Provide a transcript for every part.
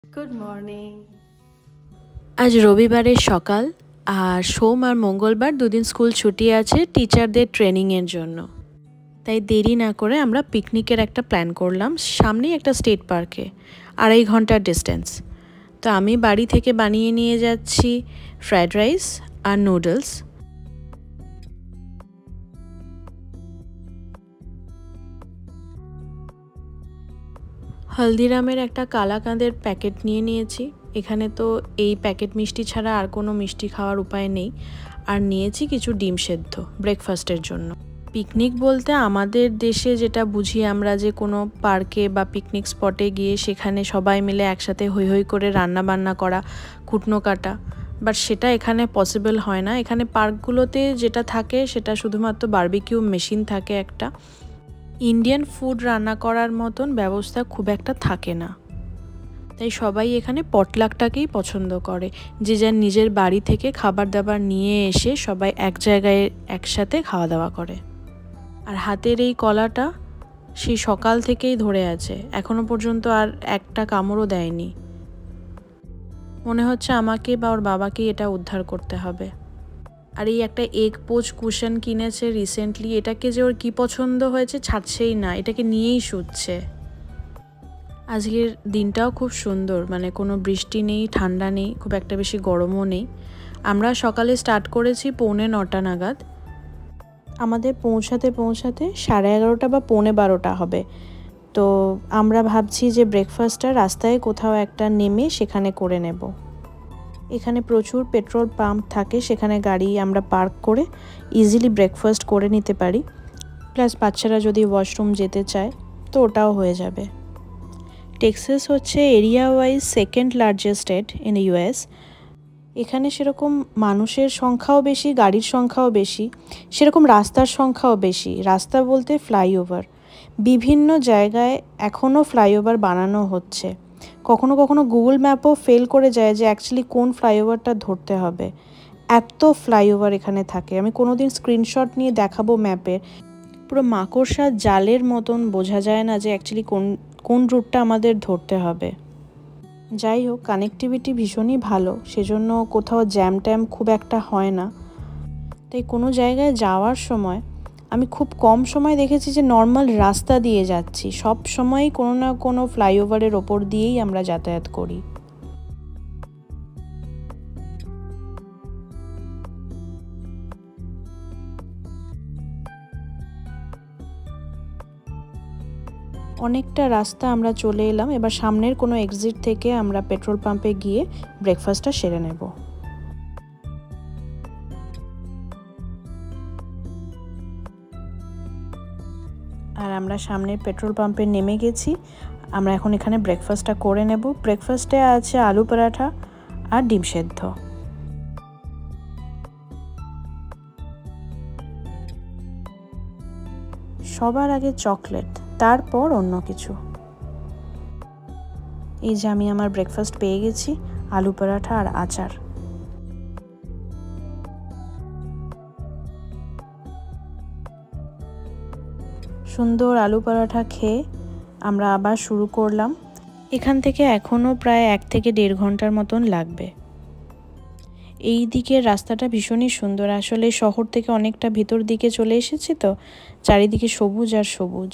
Good morning. আজ রবিবারের সকাল আর সোম আর মঙ্গলবার দুদিন স্কুল ছুটি আছে টিচারদের ট্রেনিংয়ের জন্য। তাই দেরি না করে আমরা পিকনিকের একটা প্ল্যান করলাম সামনেই একটা স্টেট পার্কে, 2.5 ঘন্টার ডিস্টেন্স। তো আমি বাড়ি থেকে বানিয়ে নিয়ে যাচ্ছি ফ্রায়েড রাইস আর নুডলস। হলদিরামের একটা কালাকাঁদের প্যাকেট নিয়ে নিয়েছি। এখানে তো এই প্যাকেট মিষ্টি ছাড়া আর কোনো মিষ্টি খাওয়ার উপায় নেই। আর নিয়েছি কিছু ডিম সেদ্ধ ব্রেকফাস্টের জন্য। পিকনিক বলতে আমাদের দেশে যেটা বুঝি আমরা, যে কোনো পার্কে বা পিকনিক স্পটে গিয়ে সেখানে সবাই মিলে একসাথে হৈ হৈ করে রান্না বান্না করা, কুটনো কাটা, বাট সেটা এখানে পসিবল হয় না। এখানে পার্কগুলোতে যেটা থাকে সেটা শুধুমাত্র বারবিকিউ মেশিন থাকে একটা। ইন্ডিয়ান ফুড রান্না করার মতন ব্যবস্থা খুব একটা থাকে না। তাই সবাই এখানে পটলাকটাকেই পছন্দ করে, যে যার নিজের বাড়ি থেকে খাবার দাবার নিয়ে এসে সবাই এক জায়গায় একসাথে খাওয়া দাওয়া করে। আর হাতের এই কলাটা সেই সকাল থেকেই ধরে আছে, এখনো পর্যন্ত আর একটা কামড়ও দেয়নি। মনে হচ্ছে আমাকে বা ওর বাবাকে এটা উদ্ধার করতে হবে। আর এই একটা এগ পোচ কুশন কিনেছে রিসেন্টলি, এটাকে যে ওর কী পছন্দ হয়েছে ছাড়ছেই না, এটাকে নিয়েই শুচ্ছে। আজকের দিনটাও খুব সুন্দর, মানে কোনো বৃষ্টি নেই, ঠান্ডা নেই, খুব একটা বেশি গরমও নেই। আমরা সকালে স্টার্ট করেছি 9:45 নাগাদ। আমাদের পৌঁছাতে 11:30 বা 11:45 হবে। তো আমরা ভাবছি যে ব্রেকফাস্টটা রাস্তায় কোথাও একটা নেমে সেখানে করে নেব। এখানে প্রচুর পেট্রোল পাম্প থাকে, সেখানে গাড়ি আমরা পার্ক করে ইজিলি ব্রেকফাস্ট করে নিতে পারি। প্লাস বাচ্চারা যদি ওয়াশরুম যেতে চায় তো ওটাও হয়ে যাবে। টেক্সাস হচ্ছে area wise second largest state in US. এখানে সেরকম মানুষের সংখ্যাও বেশি, গাড়ির সংখ্যাও বেশি, সেরকম রাস্তার সংখ্যাও বেশি। রাস্তা বলতে ফ্লাইওভার, বিভিন্ন জায়গায় এখনও ফ্লাইওভার বানানো হচ্ছে। কখনো কখনো গুগল ম্যাপও ফেল করে যায় যে অ্যাকচুয়ালি কোন ফ্লাইওভারটা ধরতে হবে। এত ফ্লাইওভার এখানে থাকে, আমি কোনোদিন স্ক্রিনশট নিয়ে দেখাবো ম্যাপের। পুরো মাকড়সার জালের মতন বোঝা যায় না যে অ্যাকচুয়ালি কোন রুটটা আমাদের ধরতে হবে। যাই হোক, কানেক্টিভিটি ভীষণই ভালো, সেজন্য কোথাও জ্যাম ট্যাম খুব একটা হয় না। তাই কোনো জায়গায় যাওয়ার সময় আমি খুব কম সময় দেখেছি যে নর্মাল রাস্তা দিয়ে যাচ্ছি, সব সময়ই কোনো না কোনো ফ্লাইওভারের ওপর দিয়েই আমরা যাতায়াত করি। অনেকটা রাস্তা আমরা চলে এলাম, এবার সামনের কোনো এক্সিট থেকে আমরা পেট্রোল পাম্পে গিয়ে ব্রেকফাস্টটা সেরে নেব। আর আমরা সামনের পেট্রোল পাম্পে নেমে গেছি। আমরা এখন এখানে ব্রেকফাস্টটা করে নেব। ব্রেকফাস্টে আছে আলু পরাঠা আর ডিম সেদ্ধ। সবার আগে চকলেট, তারপর অন্য কিছু। এই যে আমি আমার ব্রেকফাস্ট পেয়ে গেছি, আলু পরাঠা আর আচার। সুন্দর আলু পরাঠা খেয়ে আমরা আবার শুরু করলাম। এখান থেকে এখনও প্রায় 1 থেকে 1.5 ঘন্টার মতন লাগবে। এই দিকের রাস্তাটা ভীষণই সুন্দর, আসলে শহর থেকে অনেকটা ভিতর দিকে চলে এসেছি তো, চারিদিকে সবুজ আর সবুজ।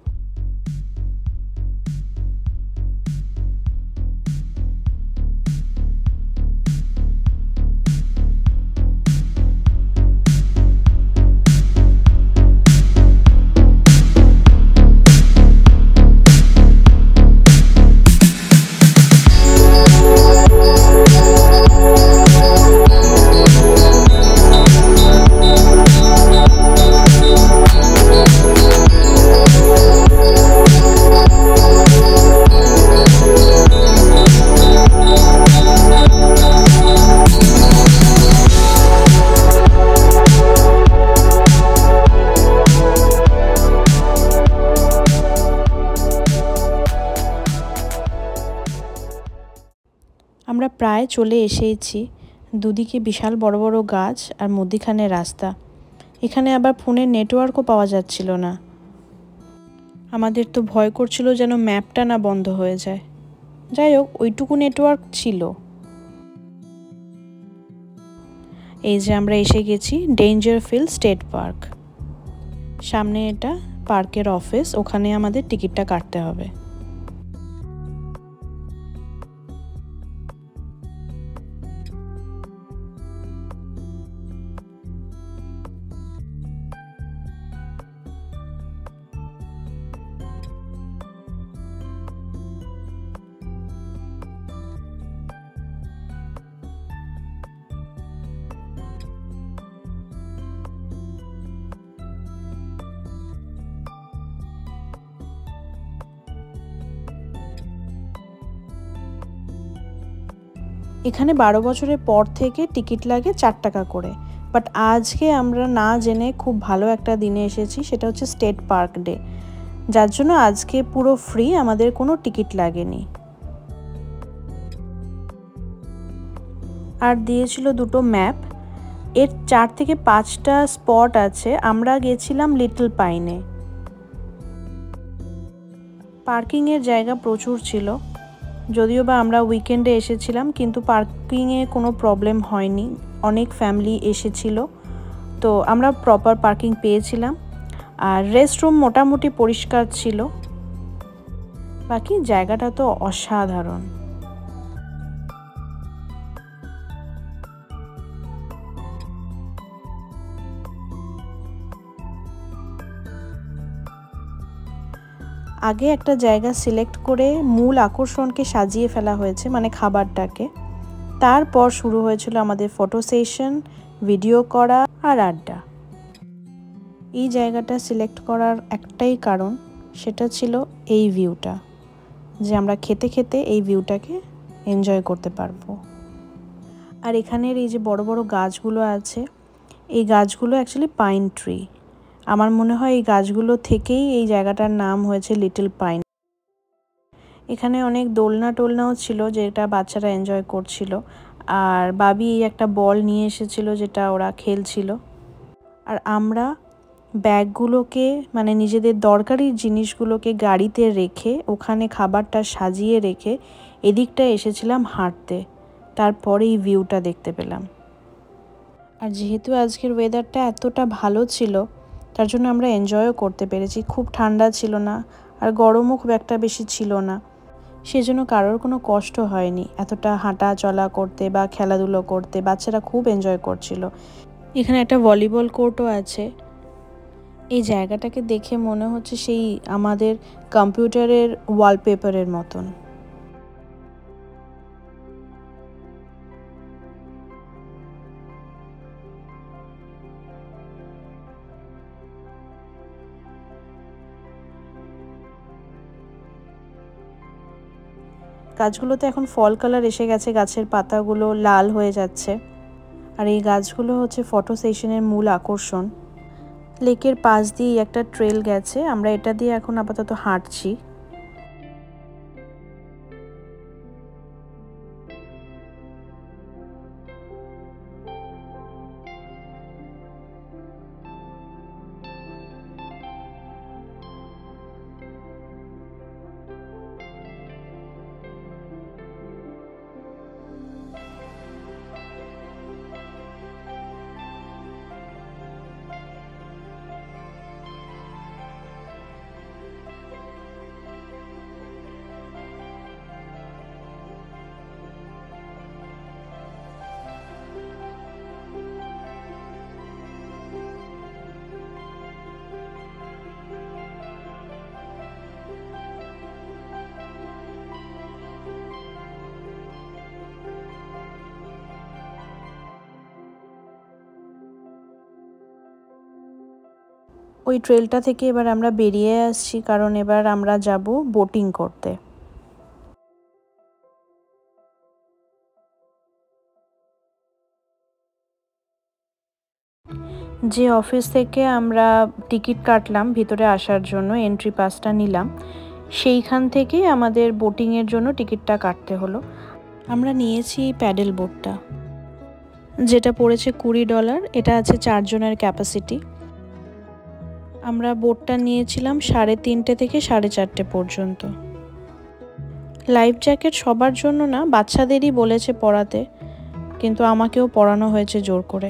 আমরা প্রায় চলে এসেছি। দুদিকে বিশাল বড় বড় গাছ আর মধ্যিখানে রাস্তা। এখানে আবার ফোনের নেটওয়ার্কও পাওয়া যাচ্ছিল না। আমাদের তো ভয় করছিল যেন ম্যাপটা না বন্ধ হয়ে যায়। যাই হোক, ওইটুকু নেটওয়ার্ক ছিল। এই যে আমরা এসে গেছি ডেঞ্জারফিল্ড স্টেট পার্ক। সামনে এটা পার্কের অফিস, ওখানে আমাদের টিকিটটা কাটতে হবে। এখানে 12 বছরের পর থেকে টিকিট লাগে 4 টাকা করে। বাট আজকে আমরা না জেনে খুব ভালো একটা দিনে এসেছি, সেটা হচ্ছে স্টেট পার্ক ডে, যার জন্য আজকে পুরো ফ্রি, আমাদের কোনো টিকিট লাগেনি। আর দিয়েছিল দুটো ম্যাপ, এর 4 থেকে 5টা স্পট আছে। আমরা গেছিলাম লিটল পাইনে। পার্কিংয়ের জায়গা প্রচুর ছিল, যদিও বা আমরা উইকেন্ডে এসেছিলাম, কিন্তু পার্কিংয়ে কোনো প্রবলেম হয়নি, অনেক ফ্যামিলি এসেছিল, তো আমরা প্রপার পার্কিং পেয়েছিলাম। আর রেস্টরুম মোটামুটি পরিষ্কার ছিল, বাকি জায়গাটা তো অসাধারণ। আগে একটা জায়গা সিলেক্ট করে মূল আকর্ষণকে সাজিয়ে ফেলা হয়েছে, মানে খাবারটাকে। তারপর শুরু হয়েছিল আমাদের ফটো সেশন, ভিডিও করা আর আড্ডা। এই জায়গাটা সিলেক্ট করার একটাই কারণ, সেটা ছিল এই ভিউটা, যে আমরা খেতে খেতে এই ভিউটাকে এনজয় করতে পারবো। আর এখানের এই যে বড় বড় গাছগুলো আছে, এই গাছগুলো অ্যাকচুয়ালি পাইন ট্রি। আমার মনে হয় এই গাছগুলো থেকেই এই জায়গাটার নাম হয়েছে লিটল পাইন। এখানে অনেক দোলনা টোলনাও ছিল, যেটা বাচ্চারা এনজয় করছিল। আর বাবি একটা বল নিয়ে এসেছিল, যেটা ওরা খেলছিল। আর আমরা ব্যাগগুলোকে, মানে নিজেদের দরকারি জিনিসগুলোকে গাড়িতে রেখে, ওখানে খাবারটা সাজিয়ে রেখে এদিকটায় এসেছিলাম হাঁটতে। তারপরে এই ভিউটা দেখতে পেলাম। আর যেহেতু আজকের ওয়েদারটা এতটা ভালো ছিল, তার জন্য আমরা এনজয়ও করতে পেরেছি। খুব ঠান্ডা ছিল না, আর গরমও খুব একটা বেশি ছিল না, সেজন্য কারোর কোনো কষ্ট হয়নি এতটা হাঁটা চলা করতে বা খেলাধুলো করতে। বাচ্চারা খুব এনজয় করছিল। এখানে একটা ভলিবল কোর্টও আছে। এই জায়গাটাকে দেখে মনে হচ্ছে সেই আমাদের কম্পিউটারের ওয়ালপেপারের মতন। গাছগুলোতে এখন ফল কালার এসে গেছে, গাছের পাতাগুলো লাল হয়ে যাচ্ছে। আর এই গাছগুলো হচ্ছে ফটো সেশনের মূল আকর্ষণ। লেকের পাশ দিয়ে একটা ট্রেল গেছে, আমরা এটা দিয়ে এখন আপাতত হাঁটছি। ওই ট্রেলটা থেকে এবার আমরা বেরিয়ে আসছি, কারণ এবার আমরা যাব বোটিং করতে। যে অফিস থেকে আমরা টিকিট কাটলাম ভিতরে আসার জন্য, এন্ট্রি পাসটা নিলাম, সেইখান থেকে আমাদের বোটিংয়ের জন্য টিকিটটা কাটতে হলো। আমরা নিয়েছি প্যাডেল বোটটা, যেটা পড়েছে $20। এটা আছে 4 জনের ক্যাপাসিটি। আমরা বোটটা নিয়েছিলাম 3:30 থেকে 4:30 পর্যন্ত। লাইফ জ্যাকেট সবার জন্য না, বাচ্চাদেরই বলেছে পরাতে, কিন্তু আমাকেও পরানো হয়েছে জোর করে।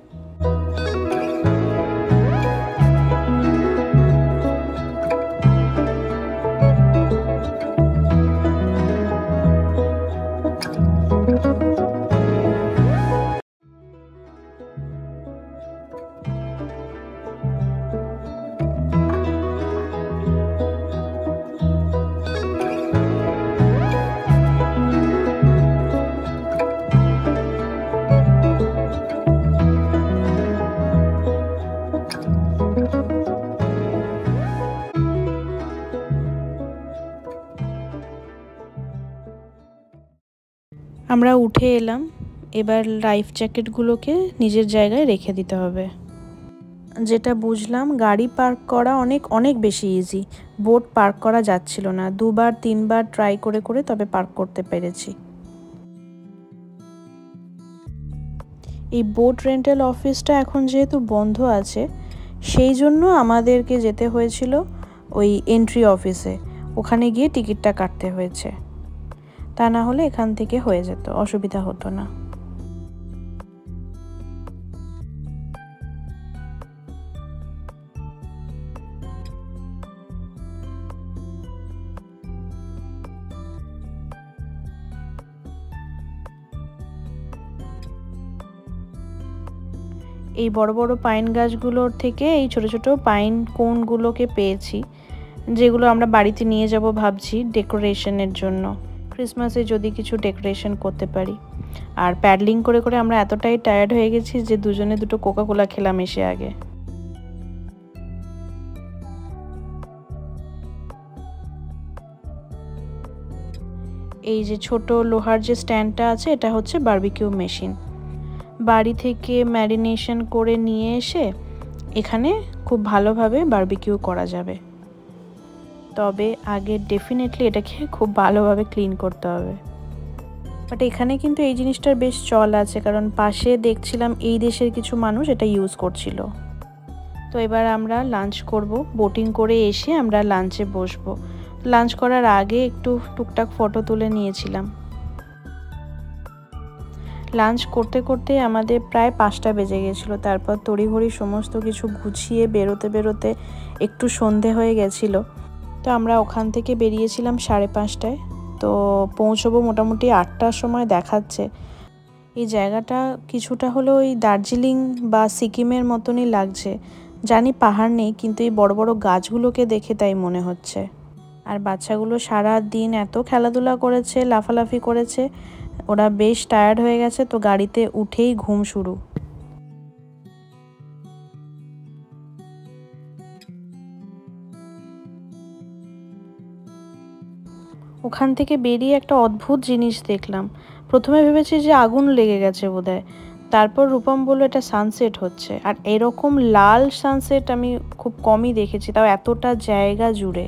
আমরা উঠে এলাম। এবার লাইফ জ্যাকেটগুলোকে নিজের জায়গায় রেখে দিতে হবে। যেটা বুঝলাম, গাড়ি পার্ক করা অনেক বেশি ইজি। বোট পার্ক করা যাচ্ছিল না, 2-3 বার ট্রাই করে করে তবে পার্ক করতে পেরেছি। এই বোট রেন্টাল অফিসটা এখন যেহেতু বন্ধ আছে, সেই জন্য আমাদেরকে যেতে হয়েছিল ওই এন্ট্রি অফিসে। ওখানে গিয়ে টিকিটটা কাটতে হয়েছে, তা না হলে এখান থেকে হয়ে যেত, অসুবিধা হতো না। এই বড় বড় পাইন গাছগুলোর থেকে এই ছোট ছোট পাইন কোনগুলোকে পেয়েছি, যেগুলো আমরা বাড়িতে নিয়ে যাব ভাবছি ডেকোরেশনের জন্য, ক্রিসমাসে যদি কিছু ডেকোরেশন করতে পারি। আর প্যাডলিং করে করে আমরা এতটাই টায়ার্ড হয়ে গেছি যে দুজনে দুটো কোকা-কোলা খেলাম এসে আগে। এই যে ছোট লোহার যে স্ট্যান্ডটা আছে, এটা হচ্ছে বারবিকিউ মেশিন। বাড়ি থেকে ম্যারিনেশন করে নিয়ে এসে এখানে খুব ভালোভাবে বারবিকিউ করা যাবে। তবে আগে ডেফিনেটলি এটাকে খুব ভালোভাবে ক্লিন করতে হবে। বাট এখানে কিন্তু এই জিনিসটার বেশ চল আছে, কারণ পাশে দেখছিলাম এই দেশের কিছু মানুষ এটা ইউজ করছিল। তো এবার আমরা লাঞ্চ করব। বোটিং করে এসে আমরা লাঞ্চে বসবো। লাঞ্চ করার আগে একটু টুকটাক ফটো তুলে নিয়েছিলাম। লাঞ্চ করতে করতে আমাদের প্রায় 5টা বেজে গেছিলো। তারপর তড়িঘড়ি সমস্ত কিছু গুছিয়ে বেরোতে বেরোতে একটু সন্ধে হয়ে গেছিলো। তো আমরা ওখান থেকে বেরিয়েছিলাম 5:30টায়। তো পৌঁছবো মোটামুটি 8টার সময় দেখাচ্ছে। এই জায়গাটা কিছুটা হলেও ওই দার্জিলিং বা সিকিমের মতনই লাগছে। জানি পাহাড় নেই, কিন্তু এই বড় বড় গাছগুলোকে দেখে তাই মনে হচ্ছে। আর বাচ্চাগুলো সারা দিন এত খেলাধুলা করেছে, লাফালাফি করেছে, ওরা বেশ টায়ার্ড হয়ে গেছে। তো গাড়িতে উঠেই ঘুম শুরু। ওখান থেকে বেরিয়ে একটা অদ্ভুত জিনিস দেখলাম। প্রথমে ভেবেছি যে আগুন লেগে গেছে বোধহয়, তারপর রূপম বলল এটা সানসেট হচ্ছে। আর এরকম লাল সানসেট আমি খুব কমই দেখেছি, তাও এতটা জায়গা জুড়ে।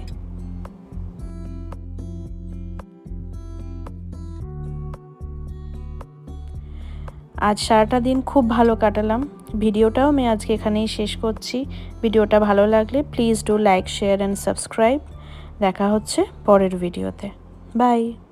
আজ সারাটা দিন খুব ভালো কাটালাম। ভিডিওটাও আমি আজকে এখানেই শেষ করছি। ভিডিওটা ভালো লাগলে please do like, share and subscribe. দেখা হচ্ছে পরের ভিডিওতে। বাই।